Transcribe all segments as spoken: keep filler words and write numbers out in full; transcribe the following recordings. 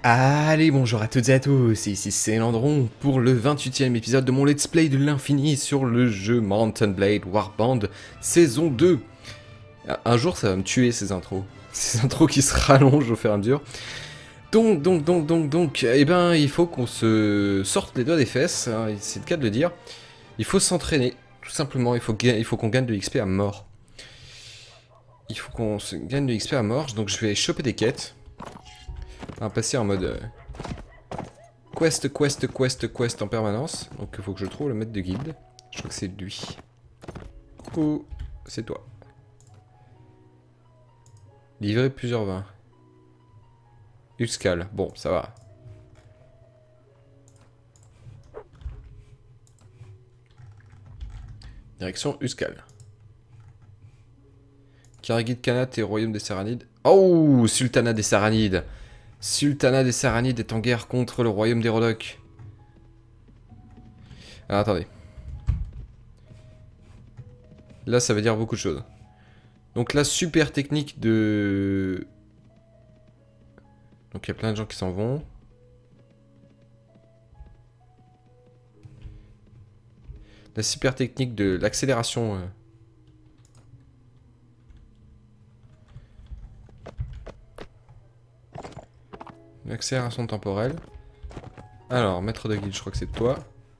Allez, bonjour à toutes et à tous, ici c'est Landron pour le vingt-huitième épisode de mon let's play de l'infini sur le jeu Mount and Blade Warband saison deux. Un jour ça va me tuer ces intros, ces intros qui se rallongent au fur et à mesure. Donc, donc, donc, donc, donc, eh ben il faut qu'on se sorte les doigts des fesses, hein, c'est le cas de le dire. Il faut s'entraîner, tout simplement, il faut, il faut qu'on gagne de l'X P à mort. Il faut qu'on gagne de l'X P à mort, donc je vais choper des quêtes. On va passer en mode euh, quest, quest, quest, quest en permanence. Donc il faut que je trouve le maître de guilde. Je crois que c'est lui. Ou c'est toi. Livrer plusieurs vins. Uxcal, bon ça va. Direction Uxcal. Karagid Khanat et Royaume des Saranides. Oh, Sultanat des Saranides. Sultanat des Saranides est en guerre contre le royaume des Rodoks. Alors attendez. Là ça veut dire beaucoup de choses. Donc la super technique de... Donc il y a plein de gens qui s'en vont. La super technique de l'accélération... Euh... L'accélération temporelle. Alors, maître de guilde, je crois que c'est toi.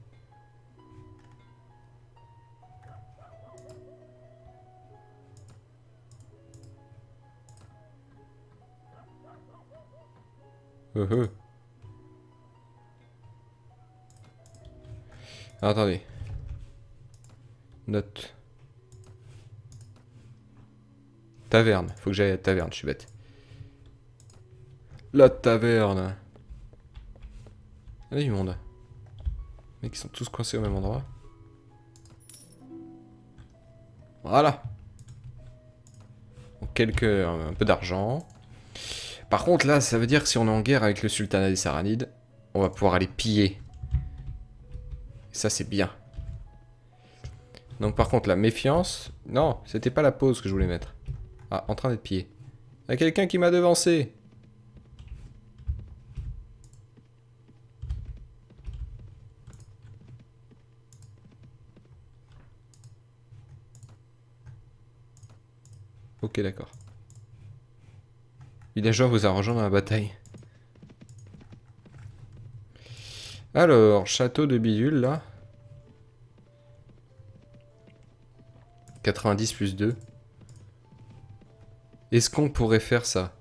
Euh, euh. Alors, attendez. Note. Taverne. Faut que j'aille à la taverne, je suis bête. La taverne. Il y a du monde. Les mecs, ils sont tous coincés au même endroit. Voilà. Donc, quelques... un peu d'argent. Par contre, là, ça veut dire que si on est en guerre avec le sultanat des Saranides, on va pouvoir aller piller. Et ça, c'est bien. Donc, par contre, la méfiance... Non, c'était pas la pause que je voulais mettre. Ah, en train d'être pillé. Il y a quelqu'un qui m'a devancé. Ok, d'accord. Villageois vous a rejoint dans la bataille. Alors, château de bidule, là. quatre-vingt-dix plus deux. Est-ce qu'on pourrait faire ça?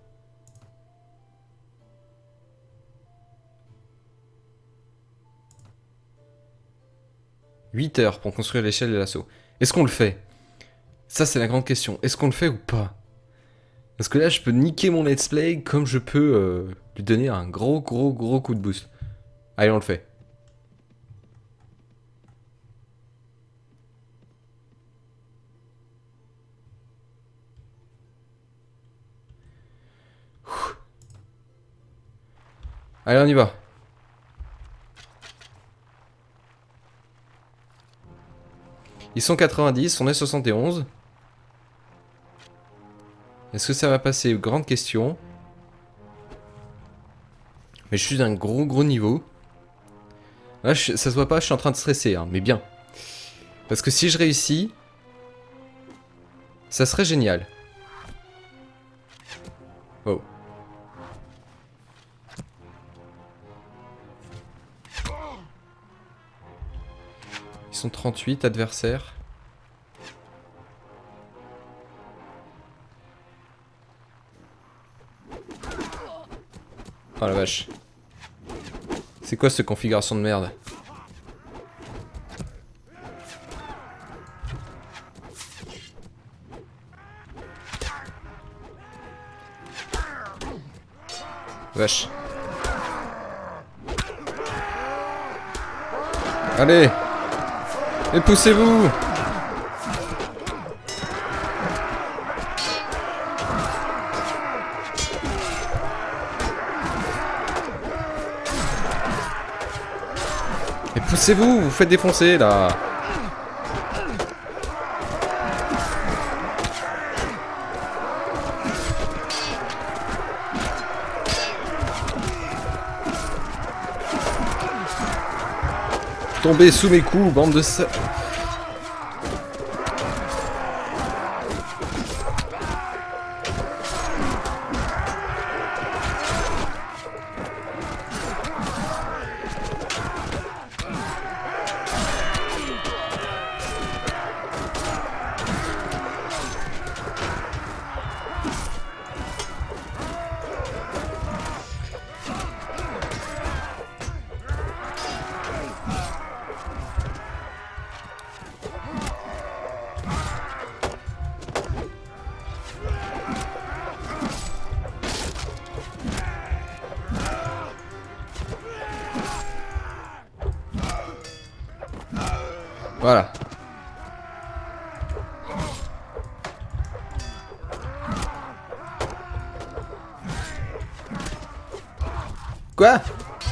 huit heures pour construire l'échelle de l'assaut. Est-ce qu'on le fait? Ça, c'est la grande question. Est-ce qu'on le fait ou pas? Parce que là, je peux niquer mon let's play comme je peux euh, lui donner un gros, gros, gros coup de boost. Allez, on le fait. Ouh. Allez, on y va. Ils sont quatre-vingt-dix, on est soixante et onze. Est-ce que ça va passer? Grande question. Mais je suis d'un gros gros niveau. Là, je, ça se voit pas, je suis en train de stresser, hein, mais bien. Parce que si je réussis, ça serait génial. Oh. Ils sont trente-huit adversaires. Oh la vache. C'est quoi cette configuration de merde? Vache. Allez! Et poussez-vous! Et poussez-vous! Vous faites défoncer là! Tombez sous mes coups, bande de ça. Voilà. Quoi?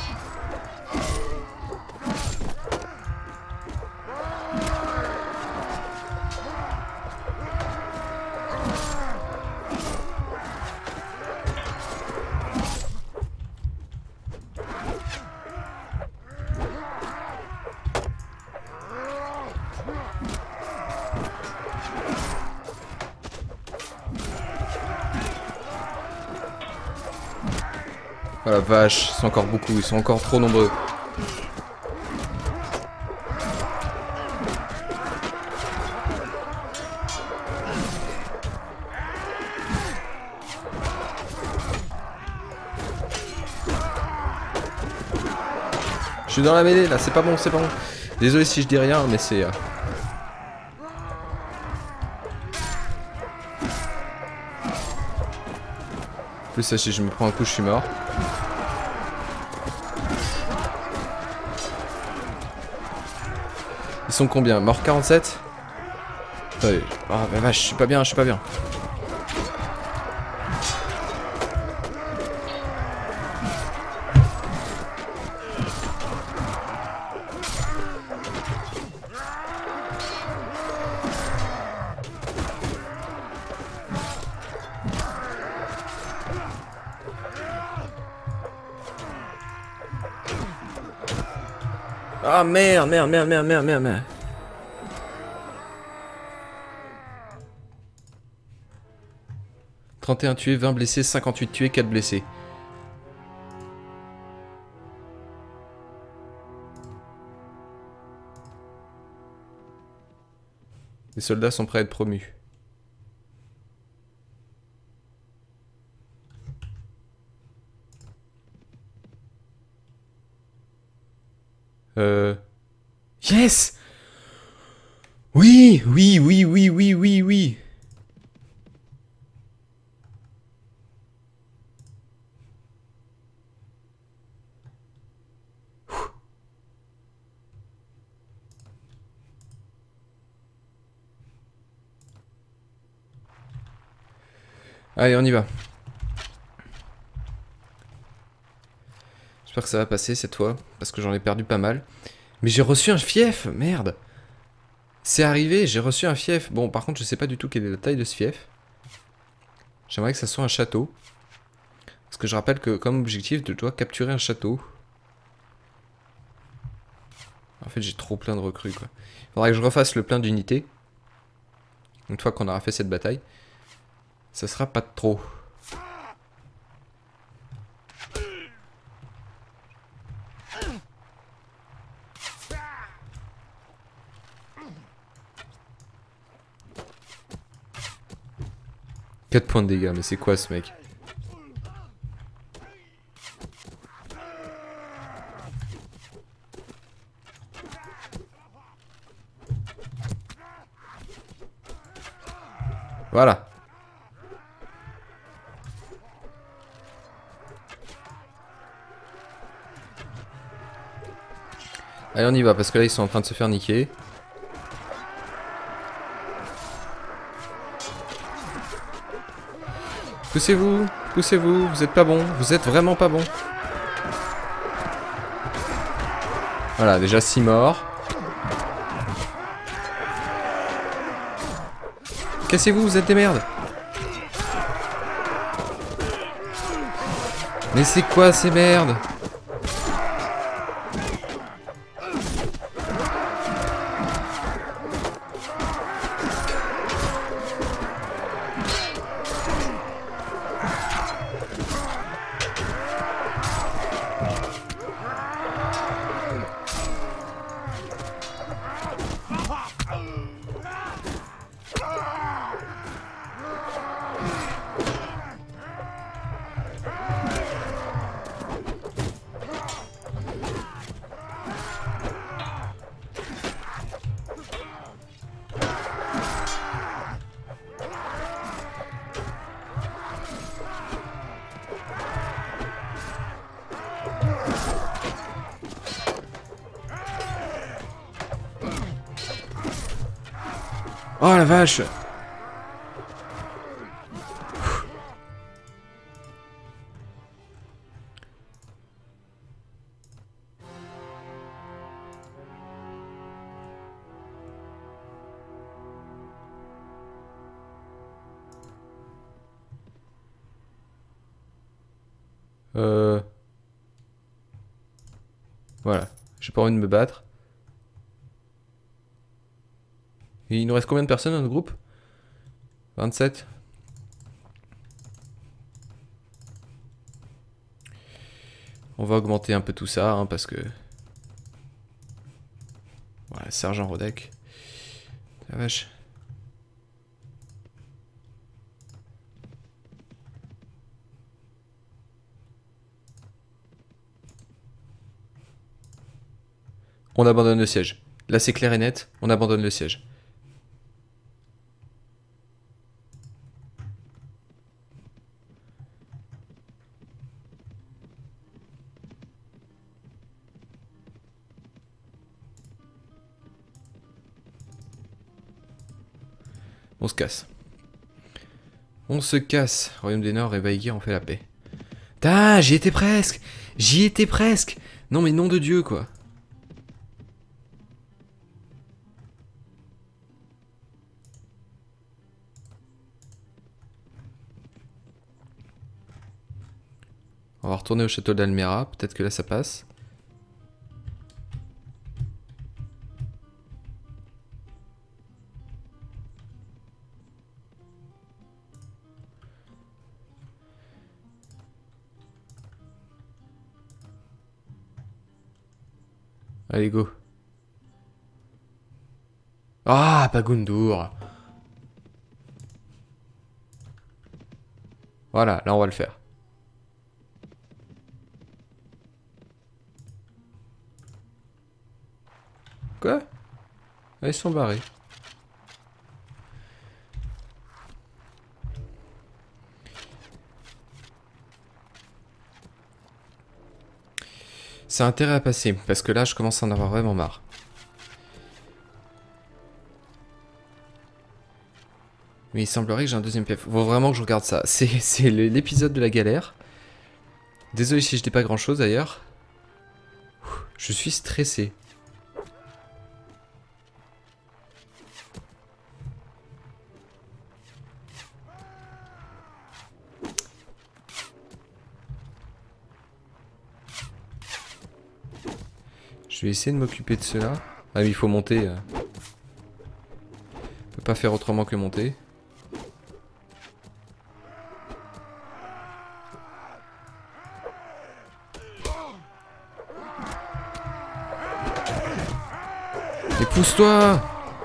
Oh la vache, c'est encore beaucoup, ils sont encore trop nombreux. Je suis dans la mêlée là, c'est pas bon, c'est pas bon. Désolé si je dis rien, mais c'est... Euh... En plus, si je me prends un coup, je suis mort. Ils sont combien? Mort quarante-sept? Attendez. Ah oh, bah vache, je suis pas bien, je suis pas bien. Ah merde, merde, merde, merde, merde, merde, merde. trente et un tués, vingt blessés, cinquante-huit tués, quatre blessés. Les soldats sont prêts à être promus. Euh... Yes! Oui, oui, oui, oui, oui, oui, oui. Allez, on y va. J'espère que ça va passer cette fois, parce que j'en ai perdu pas mal. Mais j'ai reçu un fief, merde. C'est arrivé, j'ai reçu un fief. Bon, par contre, je sais pas du tout quelle est la taille de ce fief. J'aimerais que ça soit un château. Parce que je rappelle que comme objectif, je dois capturer un château. En fait, j'ai trop plein de recrues, quoi. Il faudrait que je refasse le plein d'unités. Une fois qu'on aura fait cette bataille. Ça sera pas de trop. quatre points de dégâts, mais c'est quoi ce mec? Voilà. Allez, on y va, parce que là, ils sont en train de se faire niquer. Poussez-vous, poussez-vous, vous êtes pas bon, vous êtes vraiment pas bon. Voilà, déjà six morts. Cassez-vous, vous êtes des merdes. Mais c'est quoi ces merdes? Oh la vache! Euh... Voilà. J'ai pas envie de me battre. Et il nous reste combien de personnes dans notre groupe? vingt-sept. On va augmenter un peu tout ça, hein, parce que... Voilà, sergent Rodek. La vache. On abandonne le siège. Là, c'est clair et net, on abandonne le siège. On se casse. On se casse. Royaume des Nord et Vaïgir ont fait la paix. Ah, j'y étais presque. J'y étais presque. Non mais nom de Dieu, quoi. On va retourner au château d'Almera. Peut-être que là, ça passe. Allez, go. Ah, pas Gundur. Voilà, là, on va le faire. Quoi? Ah, ils sont barrés. C'est intérêt à passer, parce que là, je commence à en avoir vraiment marre. Mais il semblerait que j'ai un deuxième P F. Faut vraiment que je regarde ça. C'est l'épisode de la galère. Désolé si je dis pas grand chose d'ailleurs. Je suis stressé. Je vais essayer de m'occuper de cela. Ah oui, il faut monter. On peut pas faire autrement que monter. Mais pousse-toi!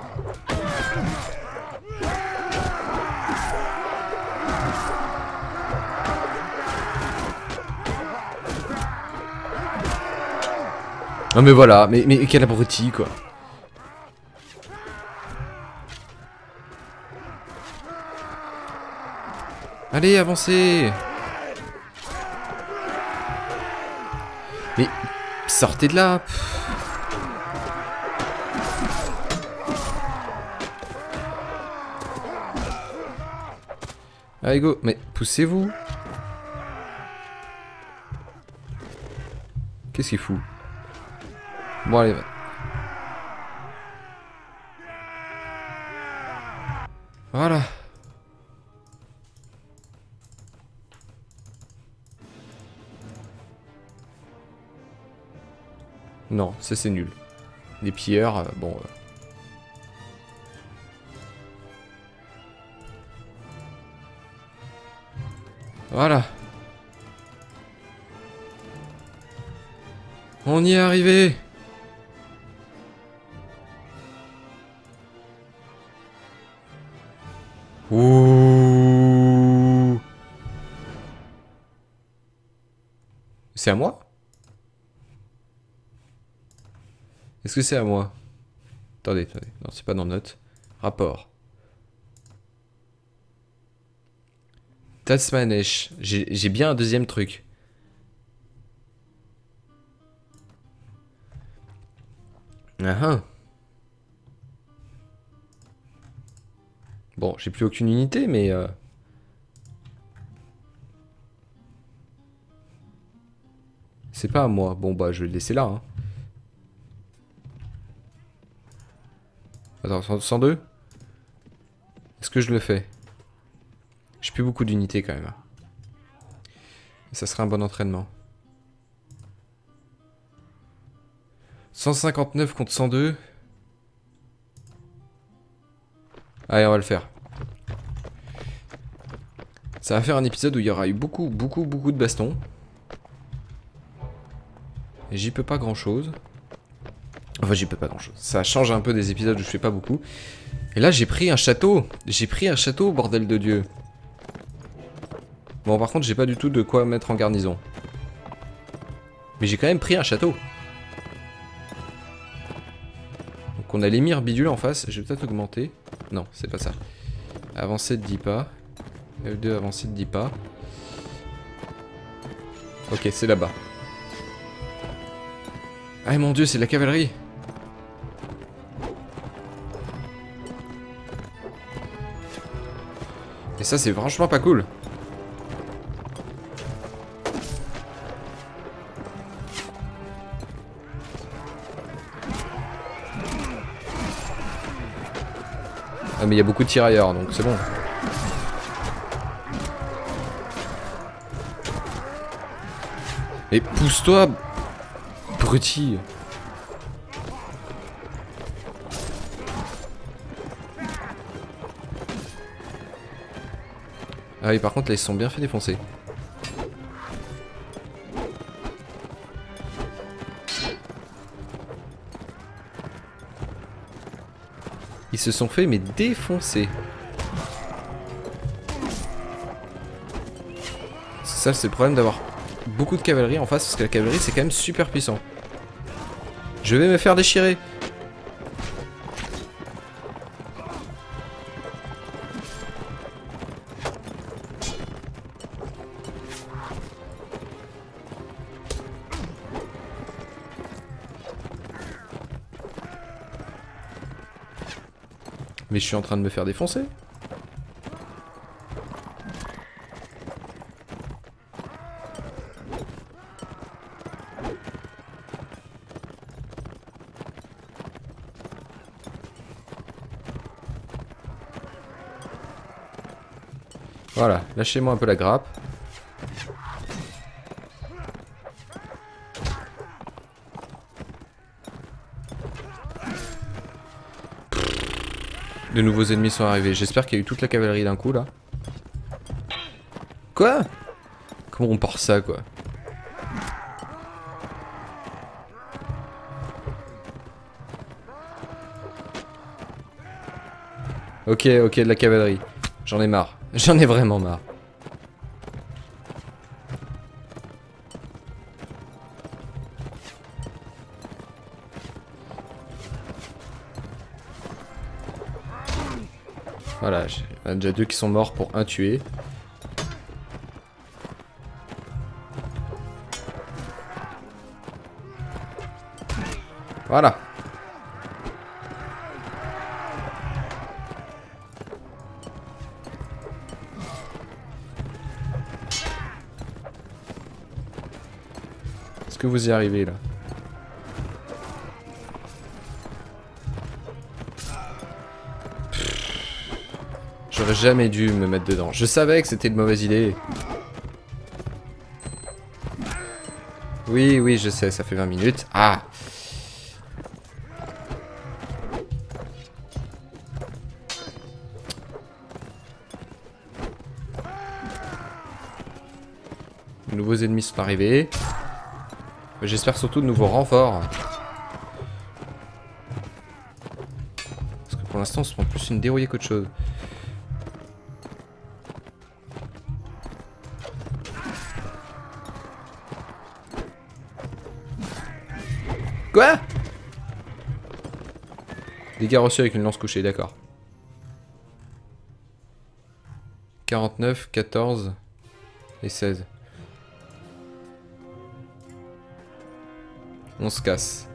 Ah mais voilà, mais, mais quel abruti quoi. Allez, avancez. Mais sortez de là. Allez go, mais poussez-vous. Qu'est-ce qu'il fout? Bon allez, va. Voilà. Non, ça c'est nul. Les pilleurs, euh, bon... Euh... Voilà. On y est arrivé. Ouh. C'est à moi? Est-ce que c'est à moi? Attendez, attendez. Non, c'est pas dans notes. Rapport. Tasmanesh. J'ai bien un deuxième truc. Ah ah. Bon, j'ai plus aucune unité, mais... Euh... C'est pas à moi. Bon, bah, je vais le laisser là. Hein. Attends, cent deux? Est-ce que je le fais? J'ai plus beaucoup d'unités, quand même. Ça serait un bon entraînement. cent cinquante-neuf contre cent deux. Allez, on va le faire. Ça va faire un épisode où il y aura eu beaucoup, beaucoup, beaucoup de bastons. Et j'y peux pas grand chose. Enfin, j'y peux pas grand chose. Ça change un peu des épisodes où je fais pas beaucoup. Et là, j'ai pris un château. J'ai pris un château, bordel de Dieu. Bon, par contre, j'ai pas du tout de quoi mettre en garnison. Mais j'ai quand même pris un château. Donc on a l'émir bidule en face. Je vais peut-être augmenter. Non, c'est pas ça. Avancer de dix pas. F deux, avancer de dix pas. Ok, c'est là-bas. Ah mon dieu, c'est de la cavalerie. Et ça, c'est franchement pas cool. Ah mais il y a beaucoup de tirailleurs, donc c'est bon. Mais pousse-toi, bruti. Ah oui, par contre, là, ils se sont bien fait défoncer. Ils se sont fait, mais défoncer. C'est ça, c'est le problème d'avoir beaucoup de cavalerie en face, parce que la cavalerie, c'est quand même super puissant. Je vais me faire déchirer. Mais je suis en train de me faire défoncer. Voilà, lâchez-moi un peu la grappe. De nouveaux ennemis sont arrivés. J'espère qu'il y a eu toute la cavalerie d'un coup là. Quoi? Comment on part ça quoi? Ok, ok, de la cavalerie. J'en ai marre. J'en ai vraiment marre. Voilà, il y en a déjà deux qui sont morts pour un tué. Voilà. Est-ce que vous y arrivez là? J'aurais jamais dû me mettre dedans. Je savais que c'était une mauvaise idée. Oui, oui, je sais, ça fait vingt minutes. Ah! De nouveaux ennemis sont arrivés. J'espère surtout de nouveaux renforts. Parce que pour l'instant, on se prend plus une dérouillée qu'autre chose. Quoi? Dégâts reçus avec une lance couchée, d'accord. quarante-neuf, quatorze et seize. On se casse.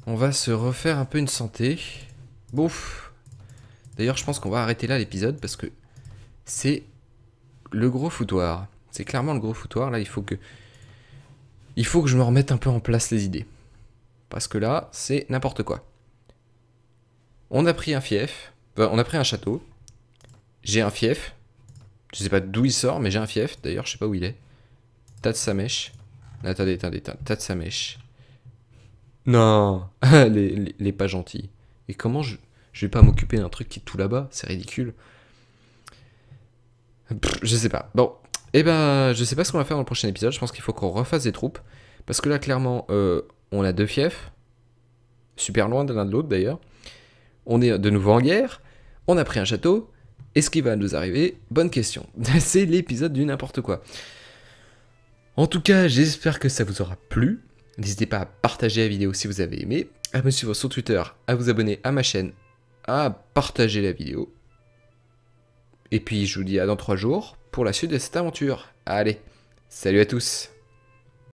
On va se refaire un peu une santé. Bouf. D'ailleurs, je pense qu'on va arrêter là l'épisode parce que c'est le gros foutoir. C'est clairement le gros foutoir. Là, il faut que... Il faut que je me remette un peu en place les idées. Parce que là, c'est n'importe quoi. On a pris un fief. Enfin, on a pris un château. J'ai un fief. Je sais pas d'où il sort, mais j'ai un fief. D'ailleurs, je sais pas où il est. Tas de Samèche. Attendez, attendez, attendez. Tas de Samèche. Non. les, les, les pas gentils. Et comment je... Je vais pas m'occuper d'un truc qui est tout là-bas. C'est ridicule. Pff, je sais pas. Bon. Eh ben, je sais pas ce qu'on va faire dans le prochain épisode. Je pense qu'il faut qu'on refasse des troupes. Parce que là, clairement, euh, on a deux fiefs. Super loin de l'un de l'autre, d'ailleurs. On est de nouveau en guerre. On a pris un château. Est-ce qu'il va nous arriver? Bonne question. C'est l'épisode du n'importe quoi. En tout cas, j'espère que ça vous aura plu. N'hésitez pas à partager la vidéo si vous avez aimé, à me suivre sur Twitter, à vous abonner à ma chaîne, à partager la vidéo. Et puis je vous dis à dans trois jours pour la suite de cette aventure. Allez, salut à tous!